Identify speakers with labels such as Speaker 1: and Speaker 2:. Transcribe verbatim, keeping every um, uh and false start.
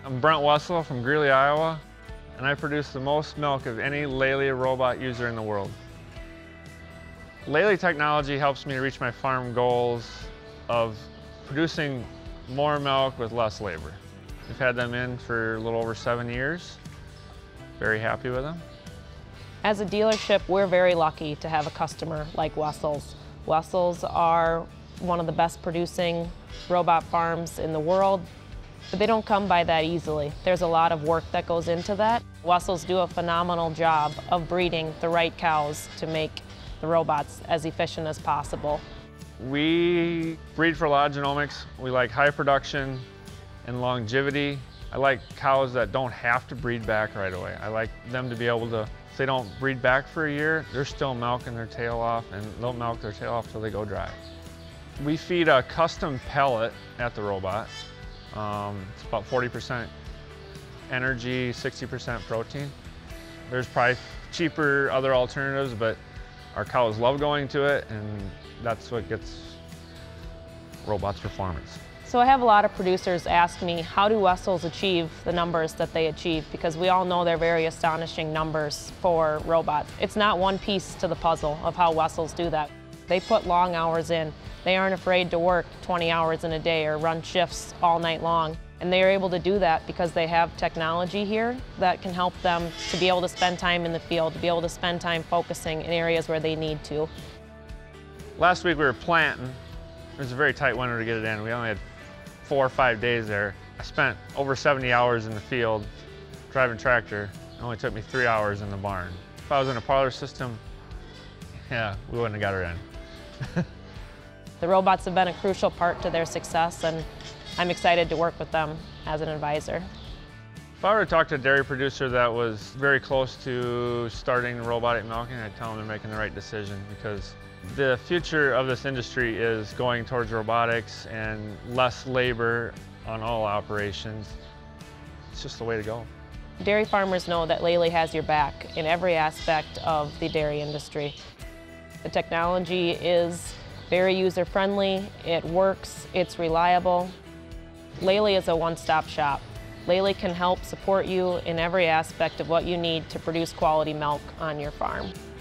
Speaker 1: I'm Brent Wessel from Greeley, Iowa, and I produce the most milk of any Lely robot user in the world. Lely technology helps me to reach my farm goals of producing more milk with less labor. We've had them in for a little over seven years. Very happy with them.
Speaker 2: As a dealership, we're very lucky to have a customer like Wessels. Wessels are one of the best producing robot farms in the world, but they don't come by that easily. There's a lot of work that goes into that. Wessels do a phenomenal job of breeding the right cows to make the robots as efficient as possible.
Speaker 1: We breed for a lot of genomics. We like high production and longevity. I like cows that don't have to breed back right away. I like them to be able to, if they don't breed back for a year, they're still milking their tail off, and they'll milk their tail off till they go dry. We feed a custom pellet at the robot. Um, it's about forty percent energy, sixty percent protein. There's probably cheaper other alternatives, but our cows love going to it, and that's what gets robots performance.
Speaker 2: So I have a lot of producers ask me, how do Wessels achieve the numbers that they achieve? Because we all know they're very astonishing numbers for robots. It's not one piece to the puzzle of how Wessels do that. They put long hours in. They aren't afraid to work twenty hours in a day or run shifts all night long. And they are able to do that because they have technology here that can help them to be able to spend time in the field, to be able to spend time focusing in areas where they need to.
Speaker 1: Last week we were planting. It was a very tight window to get it in. We only had four or five days there. I spent over seventy hours in the field driving tractor. It only took me three hours in the barn. If I was in a parlor system, yeah, we wouldn't have got her in.
Speaker 2: The robots have been a crucial part to their success, and I'm excited to work with them as an advisor.
Speaker 1: If I were to talk to a dairy producer that was very close to starting robotic milking, I'd tell them they're making the right decision, because the future of this industry is going towards robotics and less labor on all operations. It's just the way to go.
Speaker 2: Dairy farmers know that Lely has your back in every aspect of the dairy industry. The technology is very user-friendly, it works, it's reliable. Lely is a one-stop shop. Lely can help support you in every aspect of what you need to produce quality milk on your farm.